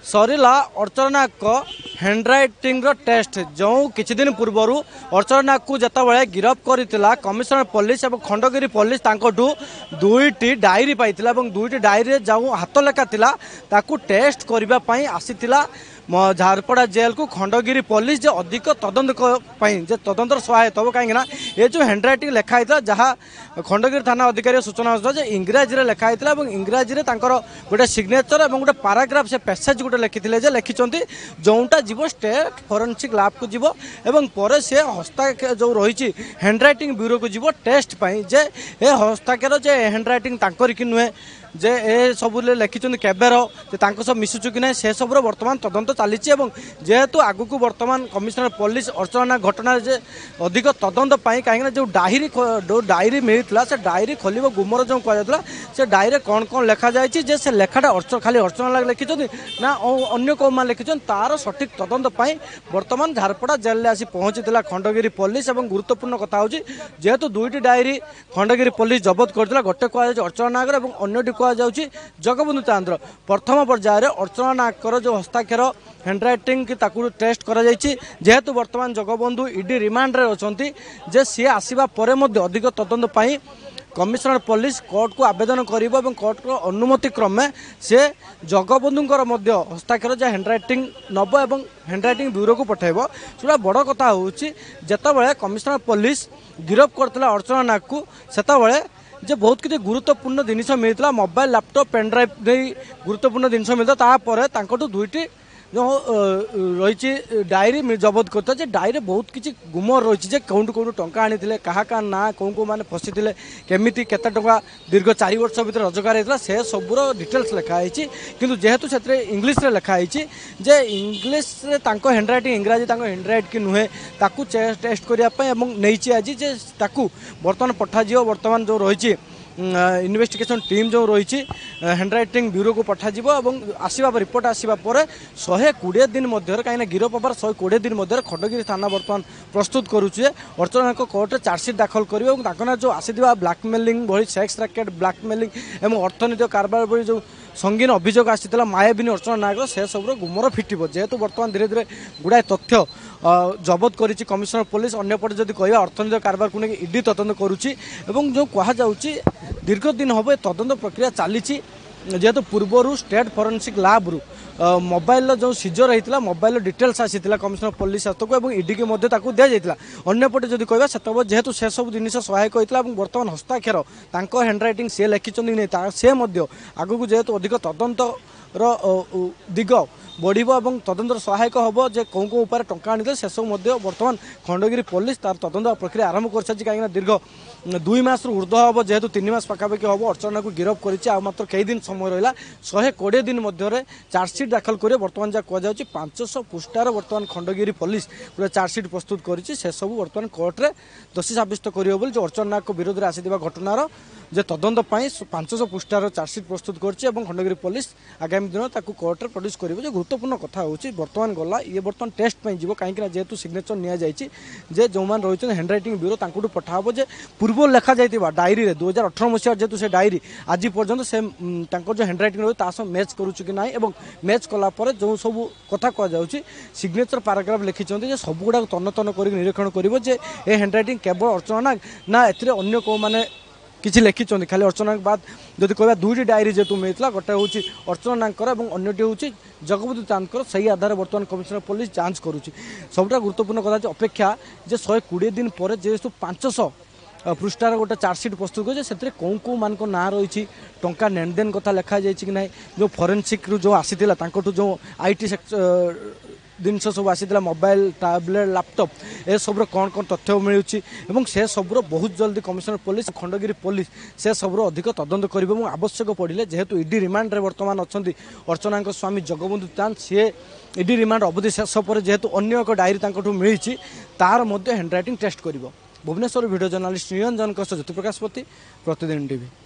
Sarila Archana Nag handwriting test जो किछि दिन पूर्व अर्चना नाग को जितेबाला गिरफ करथिला कमिशनर पुलिस और खंडगिरी पुलिस तांकोठू दुईटी डायरी पाइथिला और दुईटी डायरी जो हाथ लेखा थिला ताकू टेस्ट करबा पई आसीथिला झारपड़ा जेल को खंडगिरी पुलिस जे अधिक तदंत जे तदंतर सहायता हम कहीं ये जो हैंडराइटिंग लिखाई जहाँ खंडगिरी थाना अधिकारी सूचना इंग्राजी लिखाई और इंग्राजी गोटे सिग्नेचर और गोटे पाराग्राफ से पैसेज गोटे लिखी लिखिं जोटा जीव स्टेट फोरेंसिक लैब को जीव एवं पर से हस्ताक्षर जो रही हैंडराइटिंग ब्यूरो को जीव टेस्ट जे ए हस्ताक्षर जे हैंडराइटिंग तांकर कि नुहे जे ए सब लिखिं केबर सब मिशुचु कि ना से सब बर्तमान तदंत चली जेहेतु आगु को बर्तमान कमिशनर पुलिस अर्चना घटना जे अधिक तदंत कहीं जो डायरी मिलता से डायरी खोल गुमर जो कहला से डायरी कौन कौन लिखा जाए से लेखाटा खाली अर्चना लिखिं ना अन्य कौन लिखिं तार सठिक तदंत बर्तमान झारपड़ा जेल में आसी पहुंची खंडगिरी पुलिस और गुरुत्वपूर्ण कथा हूँ जेहेतु दुईटी डायरी खंडगिरी पुलिस जबत करता गोटे कह अर्चना नागर और अन्यटी कहुच्छी जगबंधु चांद्र प्रथम पर्यायर अर्चना नागर जो हस्ताक्षर हैंडराइटिंग की टेस्ट करा जेहेतु वर्तमान जगबंधु ईडी रिमांड रे अछंती जे सी आसीबा परे मध्ये अधिक तदंत पाई कमिशनर पुलिस कोर्ट को आवेदन करिबो एवं कोर्ट को अनुमति क्रमे से जगबंधुंकर मध्ये हस्ताक्षर जे हैंडराइटिंग नब एवं हैंडराइटिंग ब्यूरो को पठाइबो सुरा बड़ कथा होउची जेतेबेले कमिशनर पुलिस गिरफ करतला अर्चना नाग को सेतेबेले जे बहुत किसी गुरुत्वपूर्ण जिनिस मिलता मोबाइल लैपटॉप पेनड्राइव नहीं गुरुत्वपूर्ण जिनिस मिलता तापर तांकोटू दुईटी जो रही डायरी जबत करता डायरी बहुत किसी गुमर रही कौटू कौटू टंका आनी क्या ना कौन कौ मैंने फसी केमी केते टंका दीर्घ 4 वर्ष भर रोजगार होता से सबूर डिटेल्स लिखाई किंतु जेहेतु से इंग्लीश रे लिखाई जे इंग्लीश हैंडराइटिंग इंग्राजी हैंडराइट कि नुहे ताकू टेस्ट करने नहीं आज जे ताकू बर्तमान पठाଯିव बर्तमान जो रही इन्वेस्टिगेशन टीम जो रही हैंडराइटिंग ब्यूरो को पठाଯିव आसवा रिपोर्ट आसवा पर 120 दिन मध्य कहीं गिरफ हबार 120 दिन मध्य खंडगिरी थाना बर्तमान प्रस्तुत करुचे अर्चना कोर्ट में चार्जसीट दाखल कर जो आसीथिबा ब्लैकमेलिंग भली सेक्स रैकेट ब्लैकमेलिंग एवं अर्थनीतिक कारबार भली जो संगीन अभियोग आसाला मायाबिनी अर्चना नागर से सब गुमर फिटब जेहेतु बर्तमान धीरे धीरे गुड़ाए तथ्य जबत करिछि कमिशनर पुलिस अन्यपटे जदि कहवा अर्थनीतिक कारबार को लेकिन ईडी तदंत करुछि एवं जो कहुच्छी दीर्घ दिन हम तदंत प्रक्रिया चली जेहेतु पूर्वर स्टेट फोरेंसिक लैब रु मोबाइल जो सीजर होता मोबाइल डिटेल्स आसीला कमिशनर पुलिस हाथ को ईडी के दि जाता अंपटे जब कहवा से जेहेतु से सब जिन सहायक होता बर्तमान हस्ताक्षर हैंडराइटिंग सी लिखिं से आगू जेहेतु अधिक तदंत दिग बढ़ तदंतर सहायक हम जे कौन कौ उपाय टंका आनी से सब बर्तमान खंडगिरी पुलिस तार तदंत प्रक्रिया आरंभ कर कहीं दीर्घ 2 मास ऊर्ध्व हम जेहेतु 3 मास पखापाखि हम अर्चना को गिरफ कर मात्र कई दिन समय रहा 120 दिन मध्य चार्जसीट दाखल कर बर्तमान जहाँ कहुच्छी 500 पृष्ठार बर्तमान खंडगिरी पुलिस पूरा चार्जसीट प्रस्तुत कर सब बर्तमान कोर्टे दोषी साब्यस्त कर जो अर्चना नाग विरोध में आसीथिबा घटनार जे तदंत 500 पृष्ठार चार्जसीट प्रस्तुत कर खंडगिरी पुलिस आगामी दिन ताकू कोर्टे प्रोड्यूस कर गुरुत्वपूर्ण कथा होची बर्तमान गला ये बर्तमान टेस्ट पे जीव कहीं जेहेतु सिग्नेचर नि जाइए जे जो मैंने रही हैंडराइटिंग ब्यूरो तांकुठू पठाब जे पूर्व लिखा जाइए डायरी 2018 मसीहा जेहेतु से डायरी आज पर्यंत से जो हैंडराइटिंग रही मैच करुच्च कि ना मैच कलापर जो सब कथा कहुच्छी सिग्नेचर पाराग्राफ लिखिं सब गुड़ा तन्न तन्न कर निरीक्षण कर हैंडराइटिंग केवल अर्चना नाग ना ए कौ मैंने किसी लिखिं खाली अर्चना बाद जब कह दुईटी डायरी जेहेतु मिलता गोटे हूँ अर्चना नागर और अन्यटी हूँ जगबंधु चांदकर सही आधार बर्तमान कमिशनर पुलिस जांच करुच्ची सबुटा गुरुत्वपूर्ण कथा अपेक्षा जे 120 दिन पर जेहेतु 500 पृष्ठार गोटे चार्जसीट प्रस्तुत कर कौन कौ मान ना रही टंका लेनदेन कथा लिखा जाए कि ना जो फोरेंसिक जो आसीला जो आईटी जिनस सब आसीला मोबाइल टैबलेट लैपटॉप ए सब कौन कौन तथ्य मिलूँ से सब बहुत जल्दी कमिशनर पुलिस खंडगिरी पुलिस से सब अधिक तदंत कर आवश्यक पड़े जेहेतु ईडी रिमांड रे बर्तमान अच्छा अर्चना स्वामी जगबंधु चांद सी ईडी रिमांड अवधि शेष पर जेहेतु अन्य एक डायरी मिली तार हैंडराइटिंग टेस्ट कर Bhubaneswar video journalist Niranjan Jyoti Prakash Pati Pratidin TV.